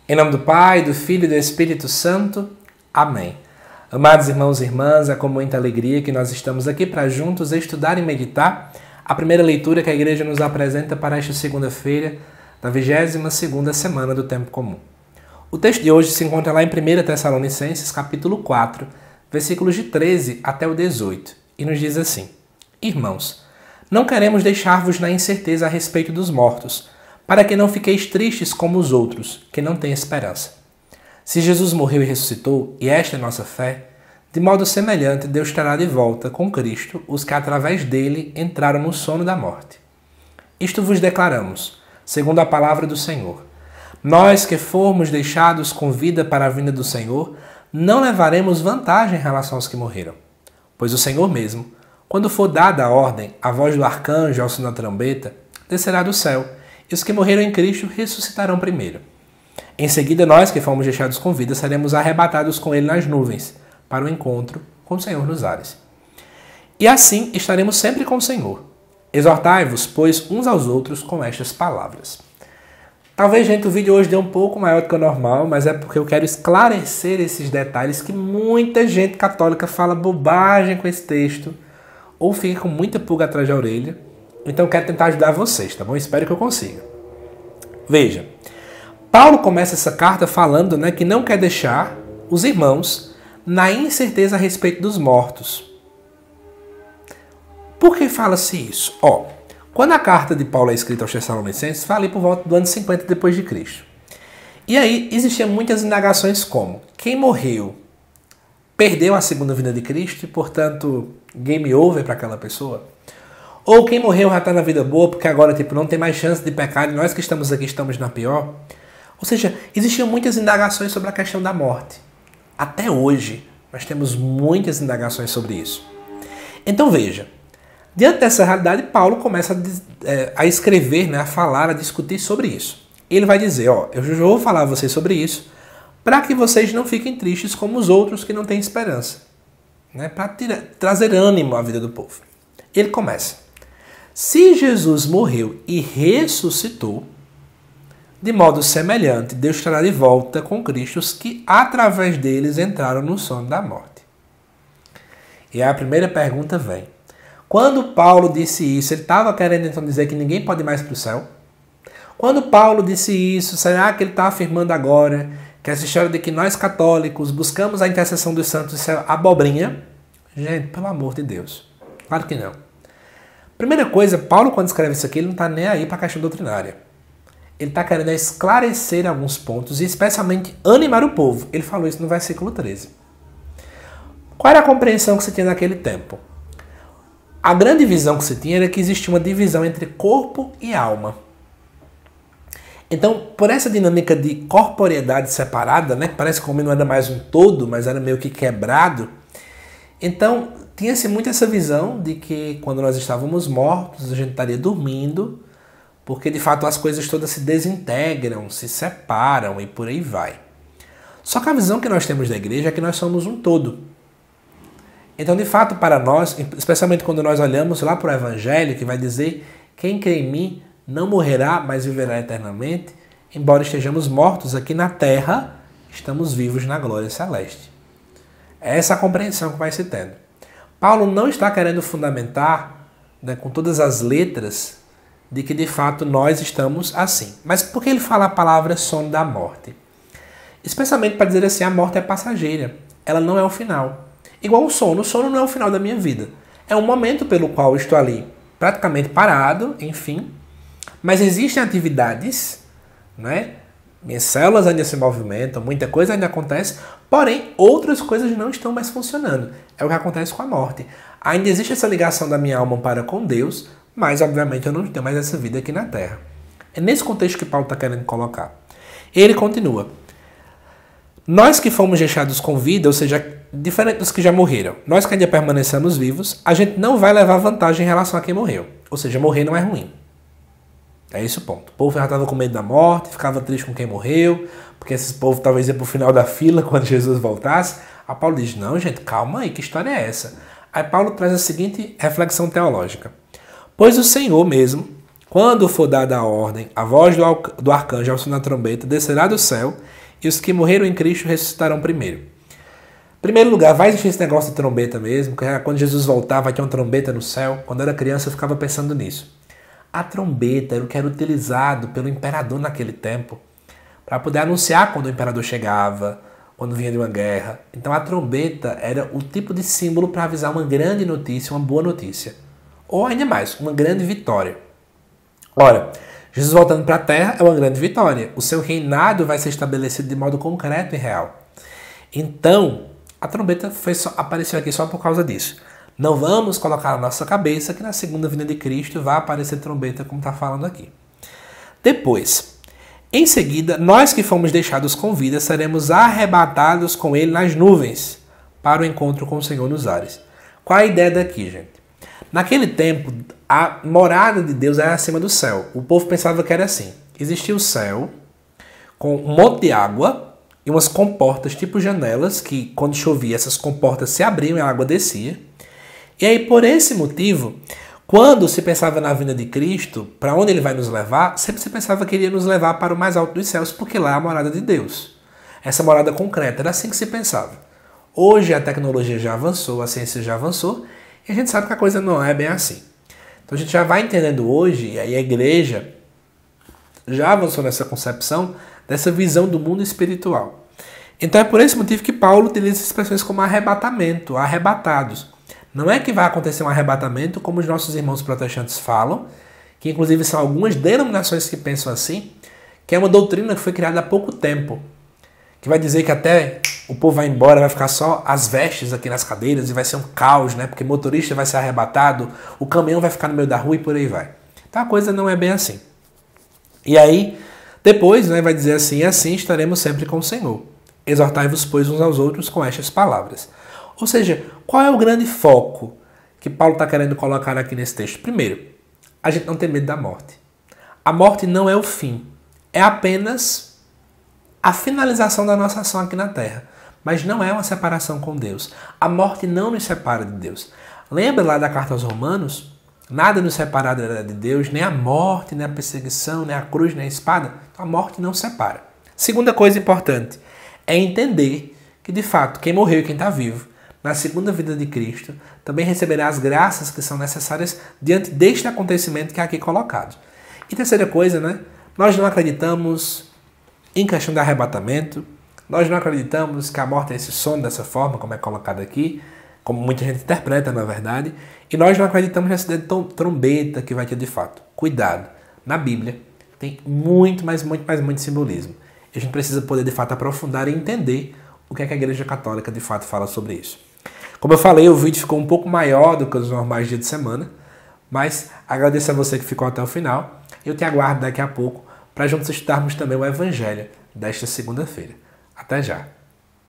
Em nome do Pai, do Filho e do Espírito Santo. Amém. Amados irmãos e irmãs, é com muita alegria que nós estamos aqui para juntos estudar e meditar a primeira leitura que a Igreja nos apresenta para esta segunda-feira da 22ª semana do Tempo Comum. O texto de hoje se encontra lá em 1 Tessalonicenses, capítulo 4, versículos de 13 até o 18, e nos diz assim: Irmãos, não queremos deixar-vos na incerteza a respeito dos mortos, para que não fiqueis tristes como os outros, que não têm esperança. Se Jesus morreu e ressuscitou, e esta é nossa fé, de modo semelhante Deus trará de volta com Cristo os que através dele entraram no sono da morte. Isto vos declaramos, segundo a palavra do Senhor. Nós que formos deixados com vida para a vinda do Senhor, não levaremos vantagem em relação aos que morreram. Pois o Senhor mesmo, quando for dada a ordem, a voz do arcanjo ao som da trombeta, descerá do céu, e os que morreram em Cristo ressuscitarão primeiro. Em seguida, nós que fomos deixados com vida seremos arrebatados com ele nas nuvens, para o encontro com o Senhor nos ares. E assim estaremos sempre com o Senhor. Exortai-vos, pois, uns aos outros com estas palavras. Talvez, gente, o vídeo hoje dê um pouco maior do que o normal, mas é porque eu quero esclarecer esses detalhes que muita gente católica fala bobagem com esse texto, ou fica com muita pulga atrás da orelha. Então eu quero tentar ajudar vocês, tá bom? Espero que eu consiga. Veja, Paulo começa essa carta falando, que não quer deixar os irmãos na incerteza a respeito dos mortos. Por que fala-se isso? Quando a carta de Paulo é escrita aos Tessalonicenses, fala ali por volta do ano 50 depois de Cristo. E aí existiam muitas indagações como: quem morreu perdeu a segunda vinda de Cristo e, portanto, game over para aquela pessoa? Ou quem morreu já está na vida boa porque agora não tem mais chance de pecar e nós que estamos aqui estamos na pior? Ou seja, existiam muitas indagações sobre a questão da morte. Até hoje, nós temos muitas indagações sobre isso. Então veja, diante dessa realidade, Paulo começa a escrever, a falar, a discutir sobre isso. Ele vai dizer, eu já vou falar a vocês sobre isso, para que vocês não fiquem tristes como os outros que não têm esperança. Para trazer ânimo à vida do povo. Ele começa: se Jesus morreu e ressuscitou, de modo semelhante, Deus trará de volta com Cristo os que através deles entraram no sono da morte. E aí a primeira pergunta vem: quando Paulo disse isso, ele estava querendo então dizer que ninguém pode ir mais para o céu? Quando Paulo disse isso, será que ele está afirmando agora que essa história de que nós católicos buscamos a intercessão dos santos, isso é abobrinha? Gente, pelo amor de Deus, claro que não. Primeira coisa, Paulo, quando escreve isso aqui, ele não está nem aí para a questão doutrinária. Ele está querendo esclarecer alguns pontos e especialmente animar o povo. Ele falou isso no versículo 13. Qual era a compreensão que se tinha naquele tempo? A grande visão que se tinha era que existia uma divisão entre corpo e alma. Então, por essa dinâmica de corporeidade separada, que parece que o homem não era mais um todo, mas era meio que quebrado, então tinha-se muito essa visão de que quando nós estávamos mortos, a gente estaria dormindo, porque de fato as coisas todas se desintegram, se separam e por aí vai. Só que a visão que nós temos da igreja é que nós somos um todo. Então, de fato, para nós, especialmente quando nós olhamos lá para o Evangelho, que vai dizer: quem crê em mim não morrerá, mas viverá eternamente, embora estejamos mortos aqui na terra, estamos vivos na glória celeste. É essa a compreensão que vai se tendo. Paulo não está querendo fundamentar, com todas as letras, de que de fato nós estamos assim. Mas por que ele fala a palavra sono da morte? Especialmente para dizer assim: a morte é passageira, ela não é o final. Igual o sono não é o final da minha vida. É um momento pelo qual eu estou ali praticamente parado, enfim, mas existem atividades, minhas células ainda se movimentam, muita coisa ainda acontece, porém outras coisas não estão mais funcionando. É o que acontece com a morte. Ainda existe essa ligação da minha alma para com Deus, mas obviamente eu não tenho mais essa vida aqui na Terra. É nesse contexto que Paulo está querendo colocar. Ele continua: nós que fomos deixados com vida, ou seja, diferente dos que já morreram, nós que ainda permanecemos vivos, a gente não vai levar vantagem em relação a quem morreu. Ou seja, morrer não é ruim. É esse o ponto. O povo já estava com medo da morte, ficava triste com quem morreu, porque esse povo talvez ia para o final da fila quando Jesus voltasse. A Paulo diz: não, gente, calma aí, que história é essa? Aí Paulo traz a seguinte reflexão teológica: pois o Senhor mesmo, Quando for dada a ordem, a voz do arcanjo ao sonar a trombeta descerá do céu, e os que morreram em Cristo ressuscitarão primeiro. Em primeiro lugar, vai existir esse negócio de trombeta mesmo, que quando Jesus voltar vai ter uma trombeta no céu. Quando eu era criança eu ficava pensando nisso. A trombeta era o que era utilizado pelo imperador naquele tempo, para poder anunciar quando o imperador chegava, quando vinha de uma guerra. Então a trombeta era o tipo de símbolo para avisar uma grande notícia, uma boa notícia. Ou ainda mais, uma grande vitória. Ora, Jesus voltando para a terra é uma grande vitória. O seu reinado vai ser estabelecido de modo concreto e real. Então, a trombeta apareceu aqui só por causa disso. Não vamos colocar na nossa cabeça que na segunda vinda de Cristo vai aparecer trombeta como está falando aqui. Depois, em seguida, nós que fomos deixados com vida seremos arrebatados com ele nas nuvens para o encontro com o Senhor nos ares. Qual a ideia daqui, gente? Naquele tempo, a morada de Deus era acima do céu. O povo pensava que era assim. Existia o céu com um monte de água e umas comportas, tipo janelas, que quando chovia essas comportas se abriam e a água descia. E aí, por esse motivo, quando se pensava na vinda de Cristo, para onde ele vai nos levar, sempre se pensava que ele ia nos levar para o mais alto dos céus, porque lá é a morada de Deus. Essa morada concreta, era assim que se pensava. Hoje a tecnologia já avançou, a ciência já avançou, e a gente sabe que a coisa não é bem assim. Então a gente já vai entendendo hoje, e aí a igreja já avançou nessa concepção, dessa visão do mundo espiritual. Então é por esse motivo que Paulo utiliza expressões como arrebatamento, arrebatados. Não é que vai acontecer um arrebatamento, como os nossos irmãos protestantes falam, que inclusive são algumas denominações que pensam assim, que é uma doutrina que foi criada há pouco tempo, que vai dizer que até o povo vai embora, vai ficar só as vestes aqui nas cadeiras e vai ser um caos, né? Porque o motorista vai ser arrebatado, o caminhão vai ficar no meio da rua e por aí vai. Então a coisa não é bem assim. E aí, depois, né, vai dizer assim, e assim estaremos sempre com o Senhor. Exortai-vos, pois, uns aos outros com estas palavras. Ou seja, qual é o grande foco que Paulo está querendo colocar aqui nesse texto? Primeiro, a gente não tem medo da morte. A morte não é o fim. É apenas a finalização da nossa ação aqui na Terra. Mas não é uma separação com Deus. A morte não nos separa de Deus. Lembra lá da carta aos Romanos? Nada nos separa de Deus, nem a morte, nem a perseguição, nem a cruz, nem a espada. Então a morte não separa. Segunda coisa importante é entender que, de fato, quem morreu e quem está vivo, na segunda vida de Cristo, também receberá as graças que são necessárias diante deste acontecimento que é aqui colocado. E terceira coisa, né? Nós não acreditamos em questão de arrebatamento, nós não acreditamos que a morte é esse sono dessa forma, como é colocado aqui, como muita gente interpreta, na verdade, e nós não acreditamos nessa trombeta que vai ter de fato. Cuidado, na Bíblia tem muito simbolismo. E a gente precisa poder, de fato, aprofundar e entender o que é que a Igreja Católica, de fato, fala sobre isso. Como eu falei, o vídeo ficou um pouco maior do que os normais dias de semana, mas agradeço a você que ficou até o final. Eu te aguardo daqui a pouco para juntos estudarmos também o Evangelho desta segunda-feira. Até já!